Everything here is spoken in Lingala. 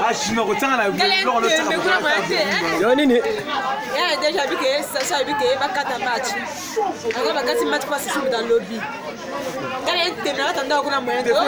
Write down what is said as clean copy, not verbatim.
chinois ko tanga na biloko lo tanga yo nini ya déjà vu que ça vu que ba kata match alors ba kati match passe sur dans lobby kale tena tanda kuna moyen de